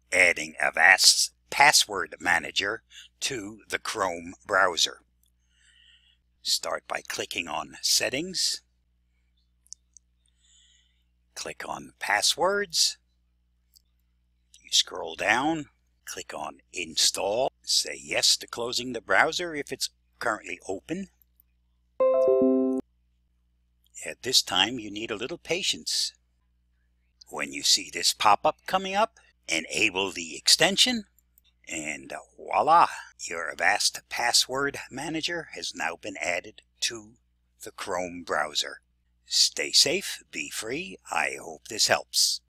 adding Avast's password manager to the Chrome browser. Start by clicking on Settings. Click on Passwords. You scroll down, click on Install. Say yes to closing the browser if it's currently open. At this time, you need a little patience. When you see this pop-up coming up, enable the extension, and voila, your Avast Password Manager has now been added to the Chrome browser. Stay safe, be free. I hope this helps.